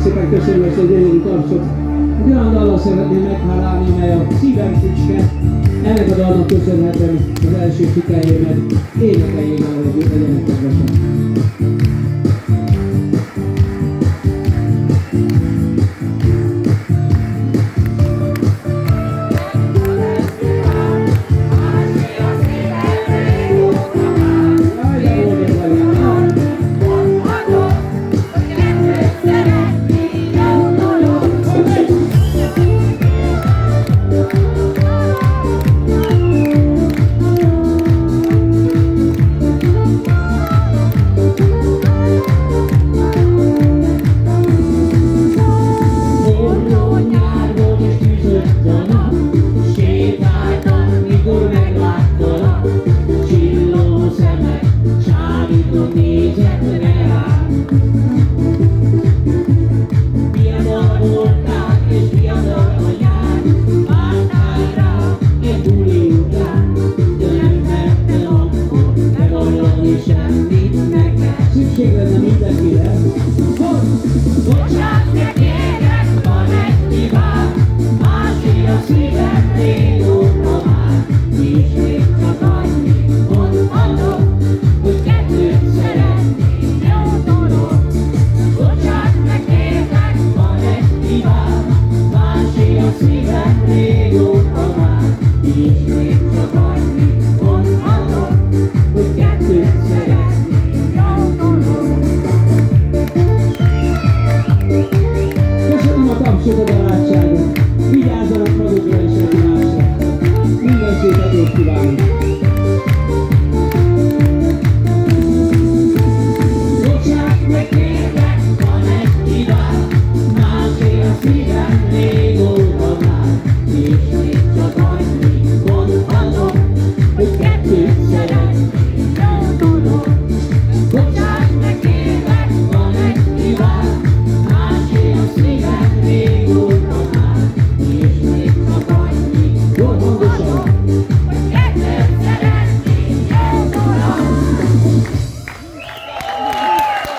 szépen köszönöm ezt a gyönyörű tapsot. Egy olyan dallal szeretném meghálálni, amely a szívem fücske. Ennek a dalnak köszönhetem az első sikerémet. Énekeljék el együtt, legyenek kedvesek.